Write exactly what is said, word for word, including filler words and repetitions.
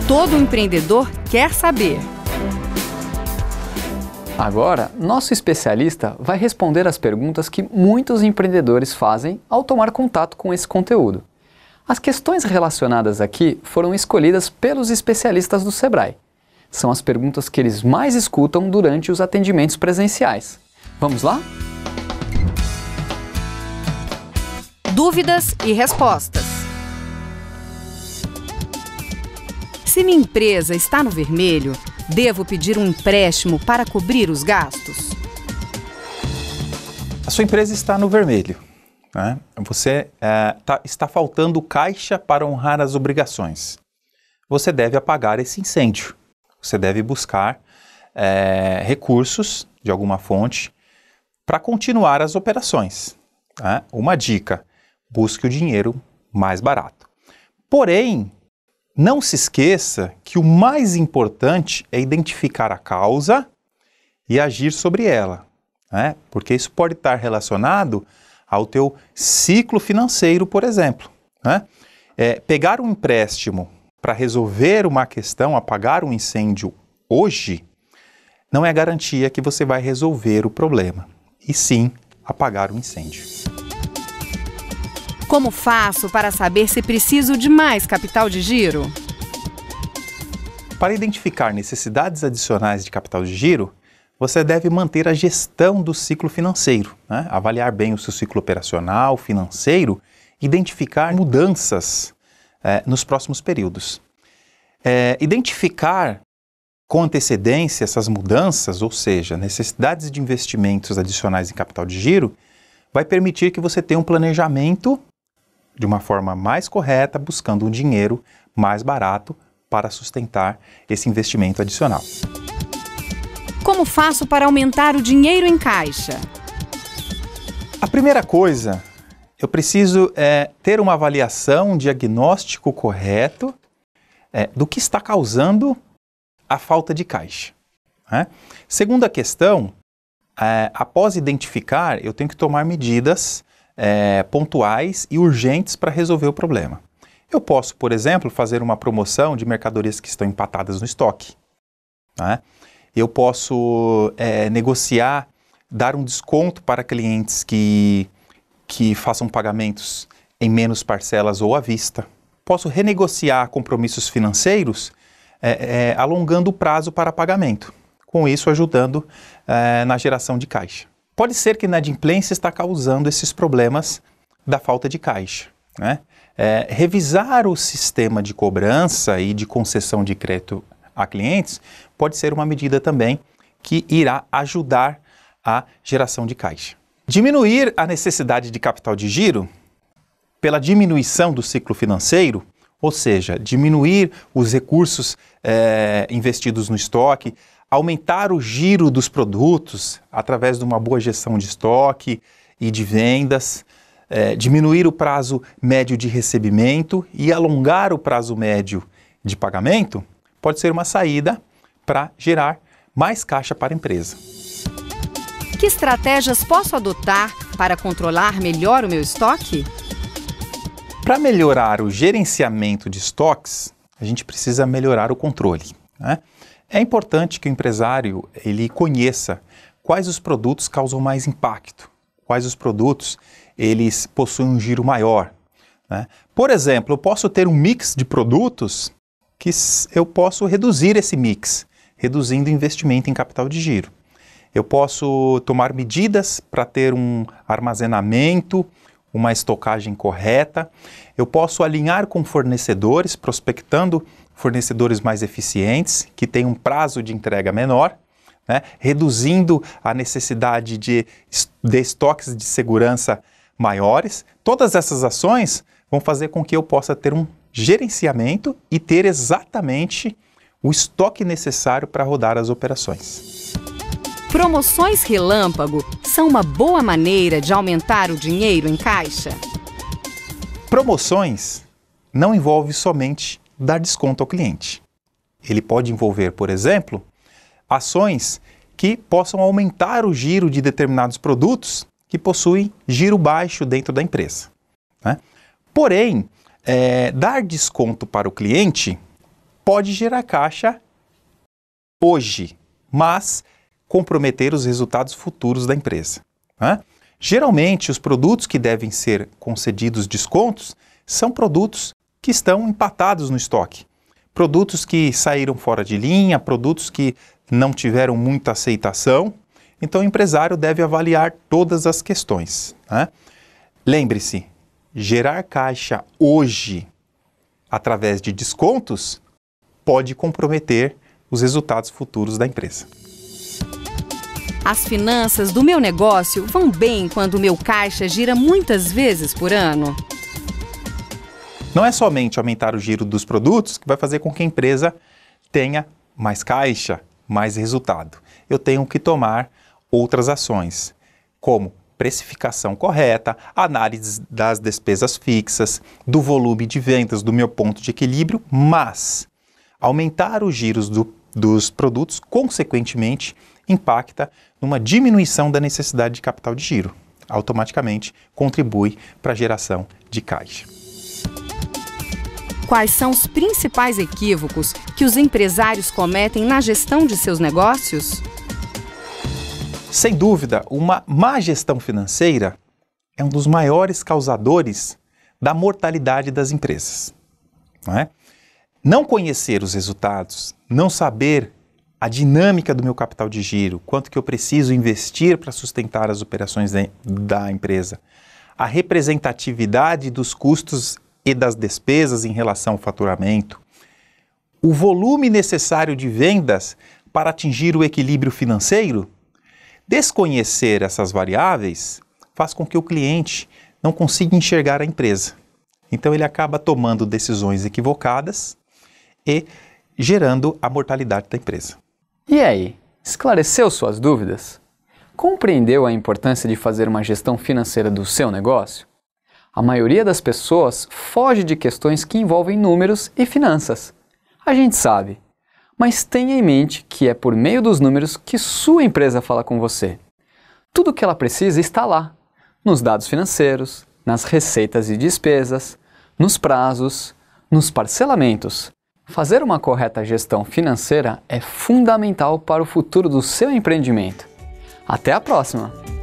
todo empreendedor quer saber. Agora, nosso especialista vai responder as perguntas que muitos empreendedores fazem ao tomar contato com esse conteúdo. As questões relacionadas aqui foram escolhidas pelos especialistas do Sebrae. São as perguntas que eles mais escutam durante os atendimentos presenciais. Vamos lá? Dúvidas e respostas. Se minha empresa está no vermelho, devo pedir um empréstimo para cobrir os gastos? A sua empresa está no vermelho, né? Você é, tá, está faltando caixa para honrar as obrigações. Você deve apagar esse incêndio. Você deve buscar é, recursos de alguma fonte para continuar as operações, né? Uma dica: busque o dinheiro mais barato. Porém, não se esqueça que o mais importante é identificar a causa e agir sobre ela, né? Porque isso pode estar relacionado ao teu ciclo financeiro, por exemplo, né? É, pegar um empréstimo para resolver uma questão, apagar um incêndio hoje, não é garantia que você vai resolver o problema, e sim apagar o incêndio. Como faço para saber se preciso de mais capital de giro? Para identificar necessidades adicionais de capital de giro, você deve manter a gestão do ciclo financeiro, né? Avaliar bem o seu ciclo operacional, financeiro, identificar mudanças é, nos próximos períodos. É, identificar com antecedência essas mudanças, ou seja, necessidades de investimentos adicionais em capital de giro, vai permitir que você tenha um planejamento de uma forma mais correta, buscando um dinheiro mais barato para sustentar esse investimento adicional. Como faço para aumentar o dinheiro em caixa? A primeira coisa, eu preciso é, ter uma avaliação, um diagnóstico correto é, do que está causando a falta de caixa, né? Segunda questão, é, após identificar, eu tenho que tomar medidas É, pontuais e urgentes para resolver o problema. Eu posso, por exemplo, fazer uma promoção de mercadorias que estão empatadas no estoque, né? Eu posso é, negociar, dar um desconto para clientes que, que façam pagamentos em menos parcelas ou à vista. Posso renegociar compromissos financeiros é, é, alongando o prazo para pagamento, com isso ajudando é, na geração de caixa. Pode ser que a inadimplência está causando esses problemas da falta de caixa, né? É, revisar o sistema de cobrança e de concessão de crédito a clientes pode ser uma medida também que irá ajudar a geração de caixa. Diminuir a necessidade de capital de giro pela diminuição do ciclo financeiro, ou seja, diminuir os recursos é, investidos no estoque, aumentar o giro dos produtos através de uma boa gestão de estoque e de vendas, é, diminuir o prazo médio de recebimento e alongar o prazo médio de pagamento, pode ser uma saída para gerar mais caixa para a empresa. Que estratégias posso adotar para controlar melhor o meu estoque? Para melhorar o gerenciamento de estoques, a gente precisa melhorar o controle, né? É importante que o empresário ele conheça quais os produtos causam mais impacto, quais os produtos eles possuem um giro maior, né? Por exemplo, eu posso ter um mix de produtos que eu posso reduzir esse mix, reduzindo o investimento em capital de giro. Eu posso tomar medidas para ter um armazenamento, uma estocagem correta. Eu posso alinhar com fornecedores, prospectando fornecedores mais eficientes, que têm um prazo de entrega menor, né? Reduzindo a necessidade de, de estoques de segurança maiores. Todas essas ações vão fazer com que eu possa ter um gerenciamento e ter exatamente o estoque necessário para rodar as operações. Promoções relâmpago são uma boa maneira de aumentar o dinheiro em caixa? Promoções não envolve somente dar desconto ao cliente. Ele pode envolver, por exemplo, ações que possam aumentar o giro de determinados produtos que possuem giro baixo dentro da empresa, né? Porém, é, dar desconto para o cliente pode gerar caixa hoje, mas comprometer os resultados futuros da empresa, né? Geralmente, os produtos que devem ser concedidos descontos são produtos que estão empatados no estoque. Produtos que saíram fora de linha, produtos que não tiveram muita aceitação. Então, o empresário deve avaliar todas as questões, né? Lembre-se, gerar caixa hoje através de descontos pode comprometer os resultados futuros da empresa. As finanças do meu negócio vão bem quando o meu caixa gira muitas vezes por ano? Não é somente aumentar o giro dos produtos que vai fazer com que a empresa tenha mais caixa, mais resultado. Eu tenho que tomar outras ações, como precificação correta, análise das despesas fixas, do volume de vendas, do meu ponto de equilíbrio, mas aumentar os giros do, dos produtos, consequentemente, impacta numa diminuição da necessidade de capital de giro. Automaticamente contribui para a geração de caixa. Quais são os principais equívocos que os empresários cometem na gestão de seus negócios? Sem dúvida, uma má gestão financeira é um dos maiores causadores da mortalidade das empresas, não é? Não conhecer os resultados, não saber a dinâmica do meu capital de giro, quanto que eu preciso investir para sustentar as operações da empresa, a representatividade dos custos e das despesas em relação ao faturamento, o volume necessário de vendas para atingir o equilíbrio financeiro. Desconhecer essas variáveis faz com que o cliente não consiga enxergar a empresa. Então ele acaba tomando decisões equivocadas e gerando a mortalidade da empresa. E aí, esclareceu suas dúvidas? Compreendeu a importância de fazer uma gestão financeira do seu negócio? A maioria das pessoas foge de questões que envolvem números e finanças. A gente sabe, mas tenha em mente que é por meio dos números que sua empresa fala com você. Tudo o que ela precisa está lá, nos dados financeiros, nas receitas e despesas, nos prazos, nos parcelamentos. Fazer uma correta gestão financeira é fundamental para o futuro do seu empreendimento. Até a próxima!